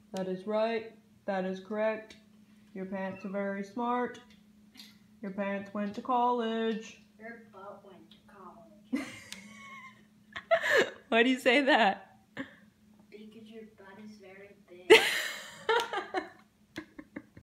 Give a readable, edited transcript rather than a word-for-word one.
That is right. That is correct. Your parents are very smart. Your parents went to college. Your butt went to college. Why do you say that?